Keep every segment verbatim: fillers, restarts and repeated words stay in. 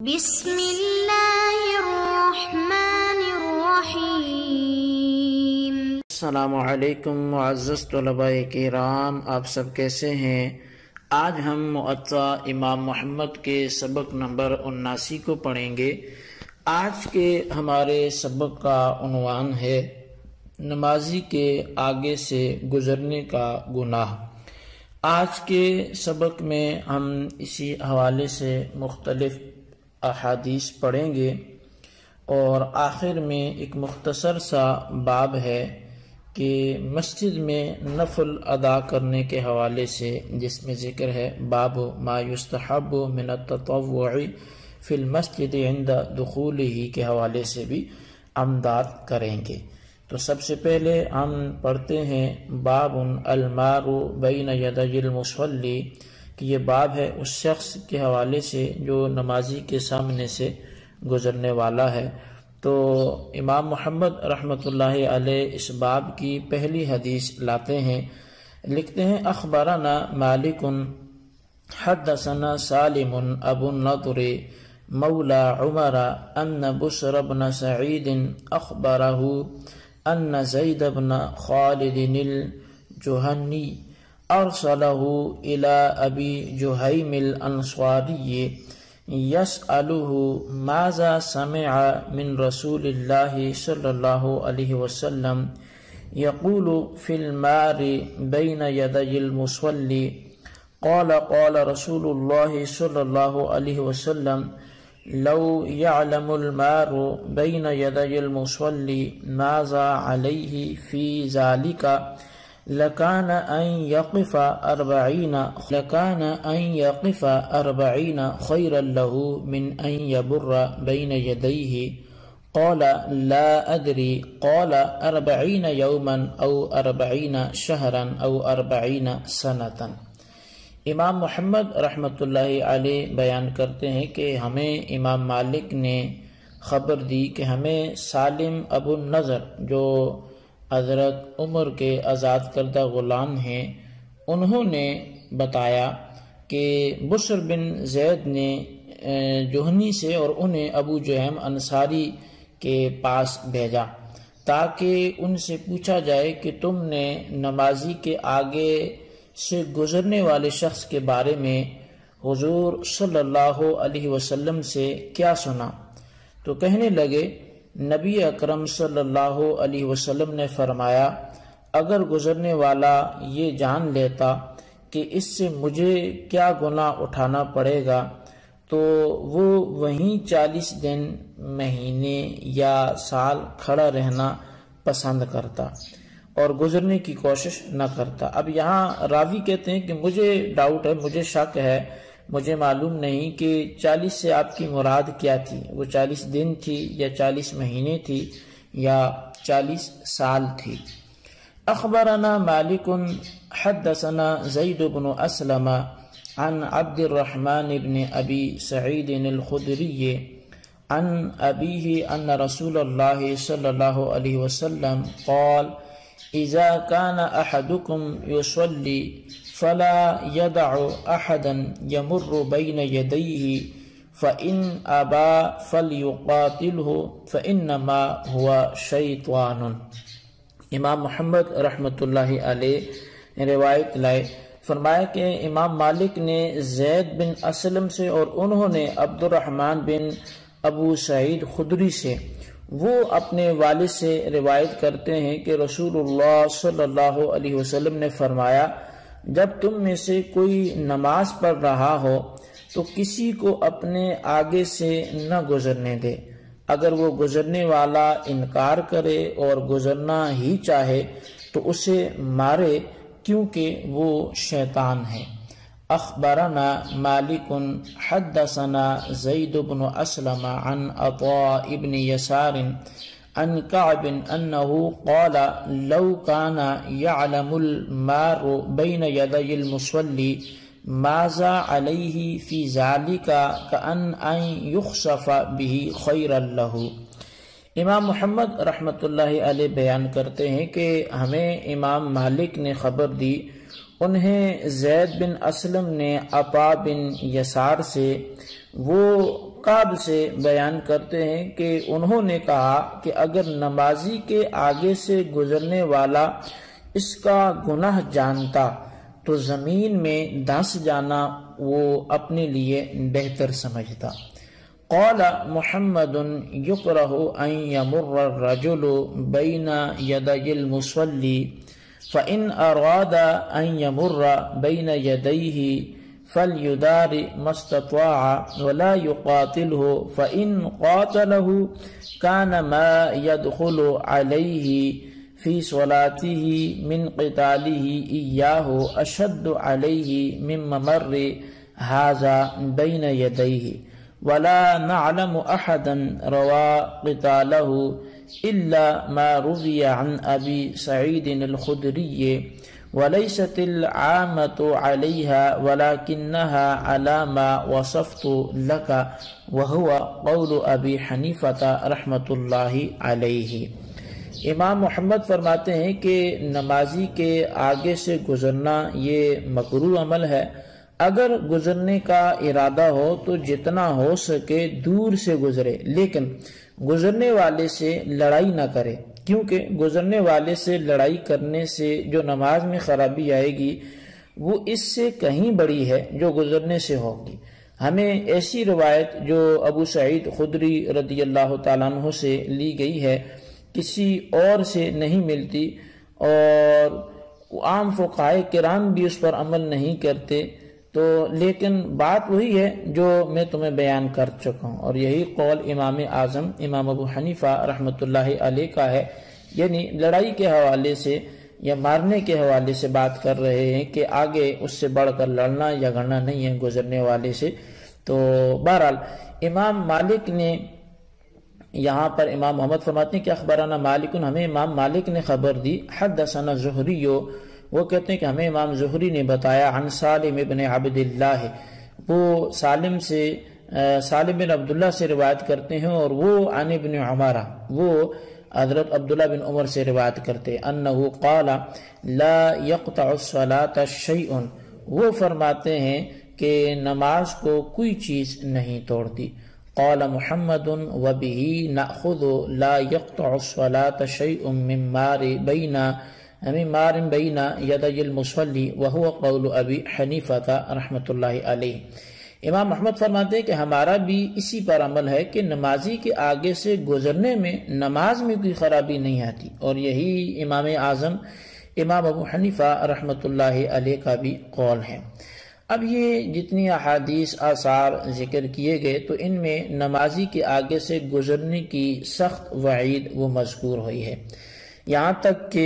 بسم اللہ الرحمن الرحیم۔ السلام علیکم معزز طلباء کرام، آپ سب کیسے ہیں؟ آج ہم موطا امام محمد کے سبق نمبر اناسی کو پڑھیں گے۔ آج کے ہمارے سبق کا عنوان ہے نمازی کے آگے سے گزرنے کا گناہ۔ آج کے سبق میں ہم اسی حوالے سے مختلف احادیث پڑھیں گے اور آخر میں ایک مختصر سا باب ہے کہ مسجد میں نفل ادا کرنے کے حوالے سے، جس میں ذکر ہے باب ما یستحب من التطوع فی المسجد عند دخولہ کے حوالے سے بھی امداد کریں گے۔ تو سب سے پہلے ہم پڑھتے ہیں باب المار بین یدی المصلی، کہ یہ باب ہے اس شخص کے حوالے سے جو نمازی کے سامنے سے گزرنے والا ہے۔ تو امام محمد رحمۃ اللہ علیہ اس باب کی پہلی حدیث لاتے ہیں، لکھتے ہیں اخبرنا مالک حدثنا سالم ابو النضر مولا عمر ان بشر بن سعید اخبرہ ان زید بن خالد الجہنی ارسلہ الى ابی جہیم الانصاری یسألہ ماذا سمع من رسول اللہ صلی اللہ علیہ وسلم یقول فی المار بین یدی المصلی قال قال رسول اللہ صلی اللہ علیہ وسلم لو يعلم المار بین یدی المصلی ماذا علیہ فی ذالک لکان ان یقف اربعین لکان ان یقف اربعین خیرا له من ان یبر بین یدیہ قال لا ادری قال اربعین یوما او اربعین شہرا او اربعین سنتا۔ امام محمد رحمۃ اللہ علیہ بیان کرتے ہیں کہ ہمیں امام مالک نے خبر دی کہ ہمیں سالم ابو النضر جو حضرت عمر کے آزاد کردہ غلام ہیں، انہوں نے بتایا کہ بشر بن زید نے جوہنی سے اور انہیں ابو جہیم انصاری کے پاس بھیجا تاکہ ان سے پوچھا جائے کہ تم نے نمازی کے آگے سے گزرنے والے شخص کے بارے میں حضور صلی اللہ علیہ وسلم سے کیا سنا؟ تو کہنے لگے نبی اکرم صلی اللہ علیہ وسلم نے فرمایا اگر گزرنے والا یہ جان لیتا کہ اس سے مجھے کیا گناہ اٹھانا پڑے گا تو وہ وہیں چالیس دن، مہینے یا سال کھڑا رہنا پسند کرتا اور گزرنے کی کوشش نہ کرتا۔ اب یہاں راوی کہتے ہیں کہ مجھے ڈاؤٹ ہے، مجھے شک ہے، مجھے معلوم نہیں کہ چالیس سے آپ کی مراد کیا تھی، وہ چالیس دن تھی یا چالیس مہینے تھی یا چالیس سال تھی۔ اخبرنا مالک حدثنا زید بن اسلم عن عبد الرحمن بن ابی سعید الخدری عن ابیہ ان رسول اللہ صلی اللہ علیہ وسلم قال اذا كان احدكم يصلي فلا يدع احدا يمر بين يديه فان ابى فليقاتله فانما هو شيطان۔ امام محمد رحمۃ اللہ علیہ روایت لائے، فرمایا کہ امام مالک نے زید بن اسلم سے اور انہوں نے عبد الرحمن بن ابو سعید خدری سے، وہ اپنے والد سے روایت کرتے ہیں کہ رسول اللہ صلی اللہ علیہ وسلم نے فرمایا جب تم میں سے کوئی نماز پڑھ رہا ہو تو کسی کو اپنے آگے سے نہ گزرنے دے، اگر وہ گزرنے والا انکار کرے اور گزرنا ہی چاہے تو اسے مارے کیونکہ وہ شیطان ہے۔ اخبرنا مالک حدثنا زید بن اسلم عن عطاء بن یسار عن کعب انه قال لو كان يعلم المار بين يدي المصلي ماذا عليه في ذلك كأن ان يخسف به خيرا له۔ امام محمد رحمۃ اللہ علیہ بیان کرتے ہیں کہ ہمیں امام مالک نے خبر دی انہیں زید بن اسلم نے عطا بن یسار سے، وہ کعب سے بیان کرتے ہیں کہ انہوں نے کہا کہ اگر نمازی کے آگے سے گزرنے والا اس کا گناہ جانتا تو زمین میں دھس جانا وہ اپنے لیے بہتر سمجھتا۔ قال محمد یکرہ ان یمر الرجل بین یدی المصلی فإن أراد أن يمر بين يديه فليدار ما استطاع ولا يقاتله فإن قاتله كان ما يدخل عليه في صلاته من قتاله إياه أشد عليه من ممر هذا بين يديه ولا نعلم أحدا روى قتاله إلا ما روي عن أبي سعيد الخدري وليست العامة عليها ولكنها على ما وصفت لك وهو قول أبي حنيفة رحمة الله عليه۔ امام محمد فرماتے ہیں کہ نمازی کے آگے سے گزرنا یہ مکروہ عمل ہے۔ اگر گزرنے کا ارادہ ہو تو جتنا ہو سکے دور سے گزرے، لیکن گزرنے والے سے لڑائی نہ کرے، کیونکہ گزرنے والے سے لڑائی کرنے سے جو نماز میں خرابی آئے گی وہ اس سے کہیں بڑی ہے جو گزرنے سے ہوگی۔ ہمیں ایسی روایت جو ابو سعید خدری رضی اللہ تعالیٰ عنہ سے لی گئی ہے کسی اور سے نہیں ملتی، اور عام فقہائے کرام بھی اس پر عمل نہیں کرتے، تو لیکن بات وہی ہے جو میں تمہیں بیان کر چکا ہوں، اور یہی قول امام اعظم امام ابو حنیفہ رحمۃ اللہ علیہ کا ہے، یعنی لڑائی کے حوالے سے یا مارنے کے حوالے سے بات کر رہے ہیں کہ آگے اس سے بڑھ کر لڑنا یا گھڑنا نہیں ہے گزرنے والے سے۔ تو بہرحال امام مالک نے یہاں پر امام محمد فرماتے ہیں کہ اخبرنا مالک، ہمیں امام مالک نے خبر دی، حدثنا زہری، وہ کہتے ہیں کہ ہمیں امام زہری نے بتایا، عن سالم ابن عبداللہ، وہ سالم سے سالم بن عبداللہ سے روایت کرتے ہیں، اور وہ عن ابن عمر، وہ حضرت عبداللہ بن عمر سے روایت کرتے، انہو قال لا يقطع الصلاة شیء، وہ فرماتے ہیں کہ نماز کو کوئی چیز نہیں توڑتی۔ قال محمد وبه نأخذ لا يقطع الصلاة شيء من مار بين من مار بين يدي المصلي وهو قول ابی حنیفہ رحمۃ اللہ علیہ۔ امام محمد فرماتے ہیں کہ ہمارا بھی اسی پر عمل ہے کہ نمازی کے آگے سے گزرنے میں نماز میں کوئی خرابی نہیں آتی، اور یہی امام اعظم امام ابو حنیفہ رحمۃ اللہ علیہ کا بھی قول ہے۔ اب یہ جتنی احادیث آثار ذکر کیے گئے تو ان میں نمازی کے آگے سے گزرنے کی سخت وعید وہ مذکور ہوئی ہے، یہاں تک کہ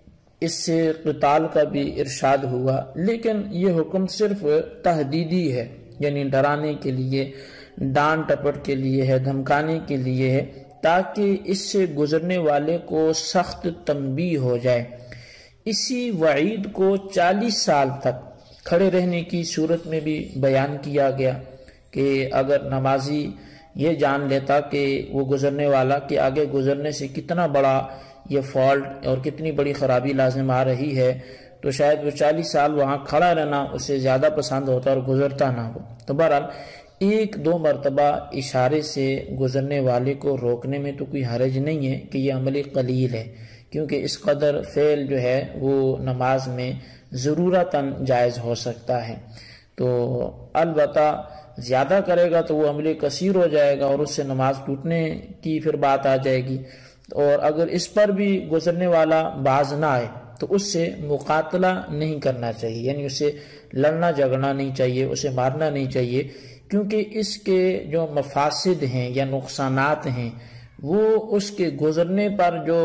اس سے قتال کا بھی ارشاد ہوا، لیکن یہ حکم صرف تہدیدی ہے، یعنی ڈرانے کے لیے، ڈانٹ ٹپٹ کے لیے ہے، دھمکانے کے لیے ہے، تاکہ اس سے گزرنے والے کو سخت تنبیہ ہو جائے۔ اسی وعید کو چالیس سال تک کھڑے رہنے کی صورت میں بھی بیان کیا گیا کہ اگر نمازی یہ جان لیتا کہ وہ گزرنے والا کہ آگے گزرنے سے کتنا بڑا یہ فالٹ اور کتنی بڑی خرابی لازم آ رہی ہے تو شاید وہ چالیس سال وہاں کھڑا رہنا اسے زیادہ پسند ہوتا اور گزرتا نہ ہو۔ تو بہرحال ایک دو مرتبہ اشارے سے گزرنے والے کو روکنے میں تو کوئی حرج نہیں ہے کہ یہ عمل قلیل ہے، کیونکہ اس قدر فعل جو ہے وہ نماز میں ضرورتاً جائز ہو سکتا ہے۔ تو البتہ زیادہ کرے گا تو وہ عمل کثیر ہو جائے گا اور اس سے نماز ٹوٹنے کی پھر بات آ جائے گی، اور اگر اس پر بھی گزرنے والا باز نہ آئے تو اس سے مقاتلہ نہیں کرنا چاہیے، یعنی اسے لڑنا جھگڑنا نہیں چاہیے، اسے مارنا نہیں چاہیے، کیونکہ اس کے جو مفاسد ہیں یا نقصانات ہیں وہ اس کے گزرنے پر جو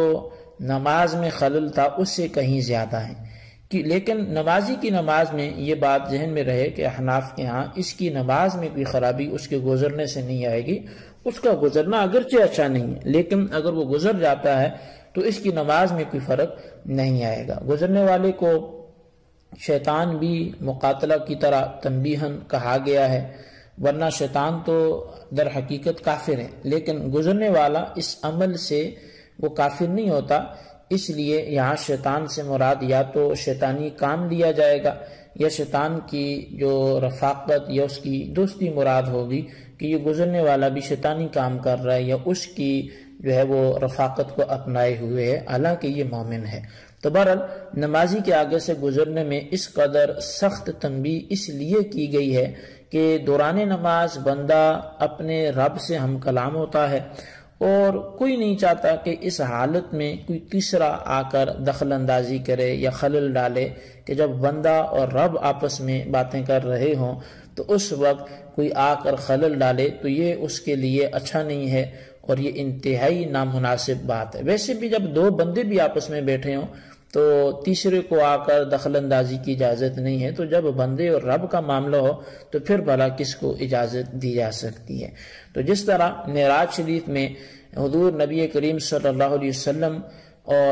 نماز میں خلل تھا اس سے کہیں زیادہ ہیں۔ لیکن نمازی کی نماز میں یہ بات ذہن میں رہے کہ احناف کے ہاں اس کی نماز میں کوئی خرابی اس کے گزرنے سے نہیں آئے گی، اس کا گزرنا اگرچہ اچھا نہیں ہے لیکن اگر وہ گزر جاتا ہے تو اس کی نماز میں کوئی فرق نہیں آئے گا۔ گزرنے والے کو شیطان بھی مقاتلہ کی طرح تنبیہن کہا گیا ہے، ورنہ شیطان تو در حقیقت کافر ہے، لیکن گزرنے والا اس عمل سے وہ کافر نہیں ہوتا، اس لیے یہاں شیطان سے مراد یا تو شیطانی کام لیا جائے گا یا شیطان کی جو رفاقت یا اس کی دوستی مراد ہوگی کہ یہ گزرنے والا بھی شیطانی کام کر رہا ہے یا اس کی جو ہے وہ رفاقت کو اپنائے ہوئے ہے، حالانکہ یہ مومن ہے۔ تو بہرحال نمازی کے آگے سے گزرنے میں اس قدر سخت تنبیہ اس لیے کی گئی ہے کہ دوران نماز بندہ اپنے رب سے ہم کلام ہوتا ہے، اور کوئی نہیں چاہتا کہ اس حالت میں کوئی تیسرا آ کر دخل اندازی کرے یا خلل ڈالے، کہ جب بندہ اور رب آپس میں باتیں کر رہے ہوں تو اس وقت کوئی آ کر خلل ڈالے تو یہ اس کے لیے اچھا نہیں ہے اور یہ انتہائی نامناسب بات ہے۔ ویسے بھی جب دو بندے بھی آپس میں بیٹھے ہوں تو تیسرے کو آ کر دخل اندازی کی اجازت نہیں ہے، تو جب بندے اور رب کا معاملہ ہو تو پھر بھلا کس کو اجازت دی جا سکتی ہے۔ تو جس طرح معراج شریف میں حضور نبی کریم صلی اللہ علیہ وسلم اور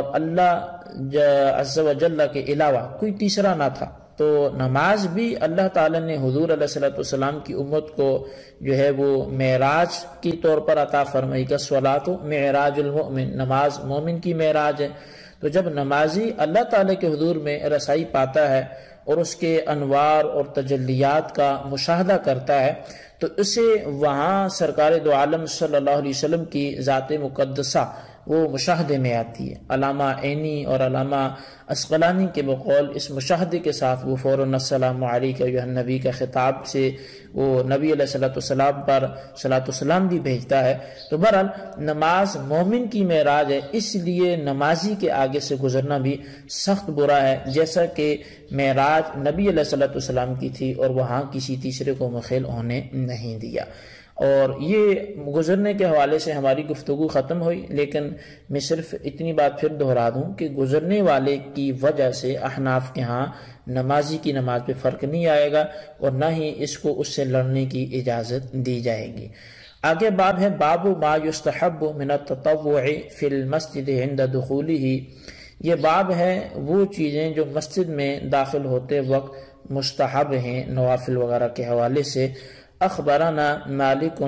اللہ عز و جل کے علاوہ کوئی تیسرا نہ تھا، تو نماز بھی اللہ تعالیٰ نے حضور علیہ السلام کی امت کو جو ہے وہ معراج کی طور پر عطا فرمائی کہ الصلاۃ معراج المؤمن، نماز مومن کی معراج ہے۔ تو جب نمازی اللہ تعالیٰ کے حضور میں رسائی پاتا ہے اور اس کے انوار اور تجلیات کا مشاہدہ کرتا ہے تو اسے وہاں سرکار دو عالم صلی اللہ علیہ وسلم کی ذات مقدسہ وہ مشاہدے میں آتی ہے۔ علامہ عینی اور علامہ عسقلانی کے بقول اس مشاہدے کے ساتھ وہ فوراً السلام علیکہ ایھا النبی کا خطاب سے وہ نبی علیہ الصلوۃ والسلام پر صلاۃ والسلام بھی بھیجتا ہے۔ تو بہرحال نماز مومن کی معراج ہے، اس لیے نمازی کے آگے سے گزرنا بھی سخت برا ہے، جیسا کہ معراج نبی علیہ الصلوۃ والسلام کی تھی اور وہاں کسی تیسرے کو مخیل ہونے نہیں دیا۔ اور یہ گزرنے کے حوالے سے ہماری گفتگو ختم ہوئی، لیکن میں صرف اتنی بات پھر دہرا دوں کہ گزرنے والے کی وجہ سے احناف کے ہاں نمازی کی نماز پہ فرق نہیں آئے گا اور نہ ہی اس کو اس سے لڑنے کی اجازت دی جائے گی۔ آگے باب ہے باب ما یستحب من التطوع فی المسجد عند دخولہ۔ یہ باب ہے وہ چیزیں جو مسجد میں داخل ہوتے وقت مستحب ہیں نوافل وغیرہ کے حوالے سے۔ اخبرنا مالک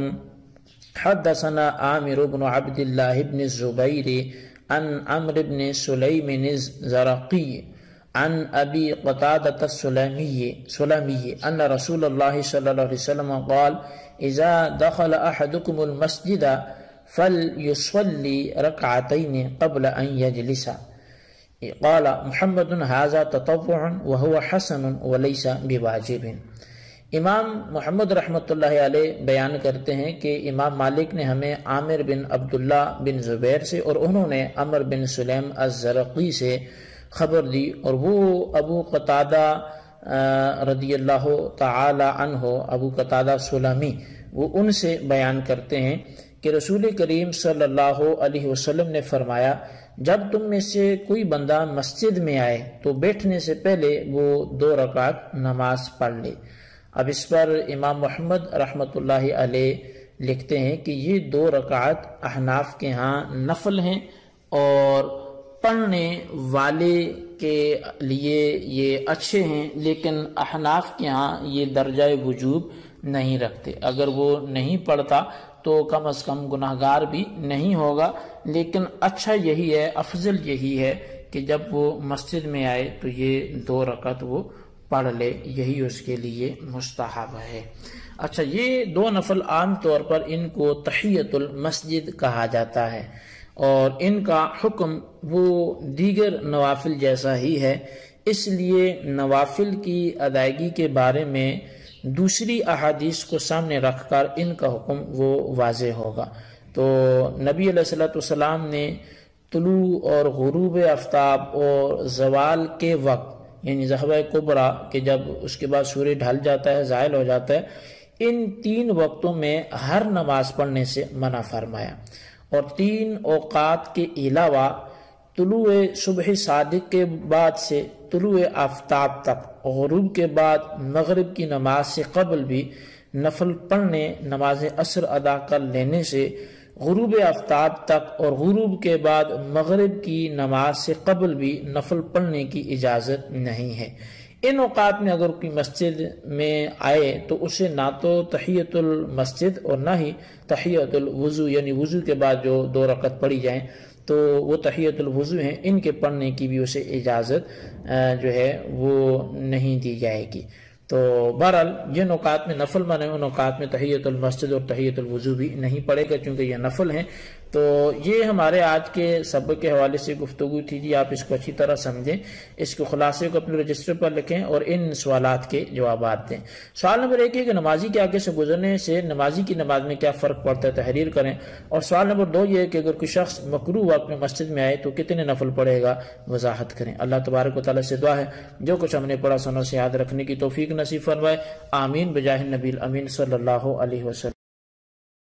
حدثنا عامر بن عبد الله بن الزبير عن عمرو بن سليم الزرقي عن ابي قتادة السلمي سلمي ان رسول الله صلى الله عليه وسلم قال اذا دخل احدكم المسجد فليصلي ركعتين قبل ان يجلس۔ قال محمد هذا تطوع وهو حسن وليس بواجب۔ امام محمد رحمۃ اللہ علیہ بیان کرتے ہیں کہ امام مالک نے ہمیں عامر بن عبداللہ بن زبیر سے اور انہوں نے عمر بن سلیم الزرقی سے خبر دی، اور وہ ابو قتادہ رضی اللہ تعالی عنہ ابو قتادہ سلمی وہ ان سے بیان کرتے ہیں کہ رسول کریم صلی اللہ علیہ وسلم نے فرمایا جب تم میں سے کوئی بندہ مسجد میں آئے تو بیٹھنے سے پہلے وہ دو رکعت نماز پڑھ لے۔ اب اس پر امام محمد رحمۃ اللہ علیہ لکھتے ہیں کہ یہ دو رکعت احناف کے ہاں نفل ہیں اور پڑھنے والے کے لیے یہ اچھے ہیں، لیکن احناف کے ہاں یہ درجہ وجوب نہیں رکھتے۔ اگر وہ نہیں پڑھتا تو کم از کم گناہگار بھی نہیں ہوگا، لیکن اچھا یہی ہے، افضل یہی ہے کہ جب وہ مسجد میں آئے تو یہ دو رکعت وہ پڑھ لے، یہی اس کے لیے مستحب ہے۔ اچھا، یہ دو نفل عام طور پر ان کو تحیۃ المسجد کہا جاتا ہے اور ان کا حکم وہ دیگر نوافل جیسا ہی ہے، اس لیے نوافل کی ادائیگی کے بارے میں دوسری احادیث کو سامنے رکھ کر ان کا حکم وہ واضح ہوگا۔ تو نبی علیہ الصلوۃ والسلام نے طلوع اور غروب آفتاب اور زوال کے وقت یعنی ضحوہ کبریٰ کہ جب اس کے بعد سورج ڈھل جاتا ہے، زائل ہو جاتا ہے، ان تین وقتوں میں ہر نماز پڑھنے سے منع فرمایا، اور تین اوقات کے علاوہ طلوع صبح صادق کے بعد سے طلوع آفتاب تک، غروب کے بعد مغرب کی نماز سے قبل بھی نفل پڑھنے، نماز عصر ادا کر لینے سے غروب آفتاب تک اور غروب کے بعد مغرب کی نماز سے قبل بھی نفل پڑھنے کی اجازت نہیں ہے۔ ان اوقات میں اگر کوئی مسجد میں آئے تو اسے نہ تو تحیۃ المسجد اور نہ ہی تحیۃ الوضو یعنی وضو کے بعد جو دو رکعت پڑھی جائیں تو وہ تحیۃ الوضو ہیں، ان کے پڑھنے کی بھی اسے اجازت جو ہے وہ نہیں دی جائے گی۔ تو بہرحال جن اوقات میں نفل مانے ان اوقات میں تحیۃ المسجد اور تحیۃ الوضو بھی نہیں پڑے گا چونکہ یہ نفل ہیں۔ تو یہ ہمارے آج کے سبق کے حوالے سے گفتگو تھی جی، آپ اس کو اچھی طرح سمجھیں، اس کے خلاصے کو اپنے رجسٹر پر لکھیں اور ان سوالات کے جوابات دیں۔ سوال نمبر ایک ہے کہ نمازی کے آگے سے گزرنے سے نمازی کی نماز میں کیا فرق پڑتا ہے، تحریر کریں۔ اور سوال نمبر دو یہ ہے کہ اگر کوئی شخص مکروہ اپنے مسجد میں آئے تو کتنے نفل پڑے گا، وضاحت کریں۔ اللہ تبارک و تعالیٰ سے دعا ہے جو کچھ ہم نے پڑھا سنوں سے یاد رکھنے کی توفیق نصیب فرمائے، آمین بجاہ النبی الامین صلی اللہ علیہ وسلم۔